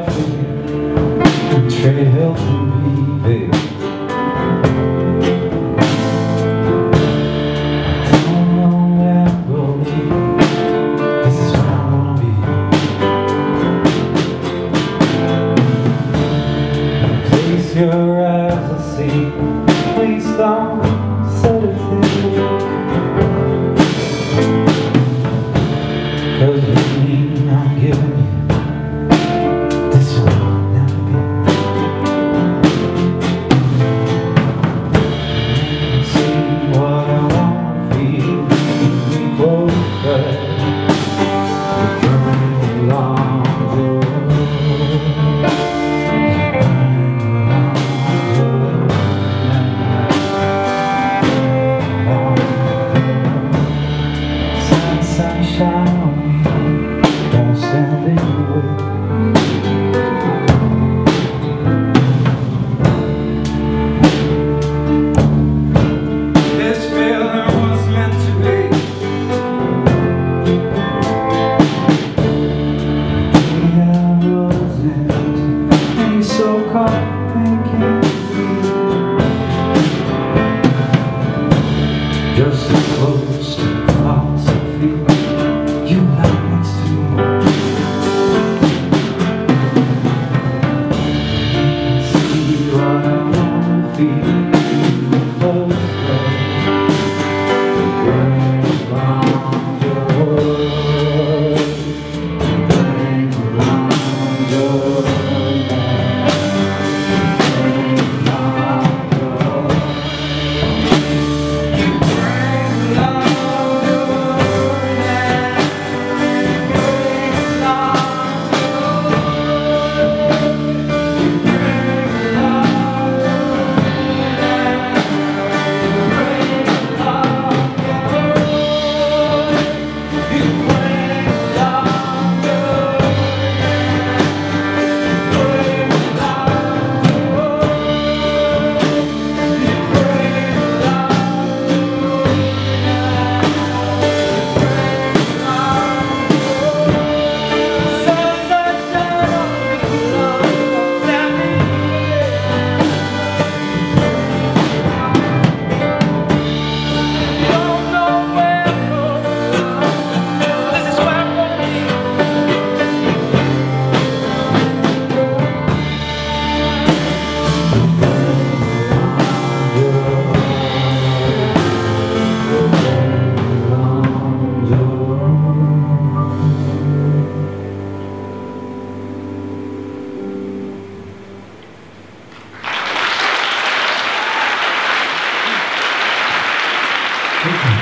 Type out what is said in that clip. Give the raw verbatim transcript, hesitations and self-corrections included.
for you and trade help from me, baby. I don't know where I'm going. This is where I wanna be. Place your eyes and see. Please don't set it there. 'Cause with me, I'm giving you this will never be. See what I wanna feel. Keep me closer. We're burning along the road. Sunshine on me, don't stand in the way. This feeling was meant to be. Yeah, I was empty, and you so caught thinking just as close to false I feel. You lie next to me. See what I wanna feel. Close bring around your world. Bring around your world. Bring around your world. Thank you.